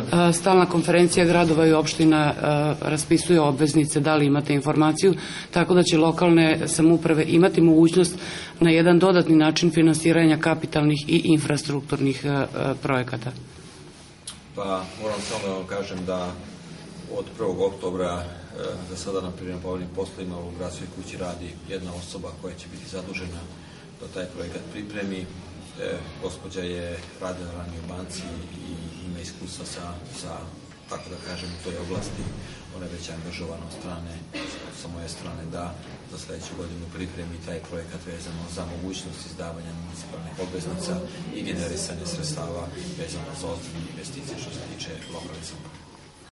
Stalna konferencija gradova i opština raspisuje obveznice, da li imate informaciju, tako da će lokalne samouprave imati mogućnost na jedan dodatni način finansiranja kapitalnih i infrastrukturnih projekata. Pa moram samo da vam kažem da od 1. oktobra za sada na pripremnim poslovima u gradskoj kući radi jedna osoba koja će biti zadužena da taj projekat pripremi. Gospođa je radila ranije u banci i ima iskustva sa, tako da kažem, u toj oblasti. Ona je već angažovana od strane, sa moje strane, da za sledeću godinu pripremi taj projekat vezano za mogućnost izdavanja municipalnih obveznica i generisanje sredstava vezano za ozbiljne investicije što se tiče lokalne samouprave.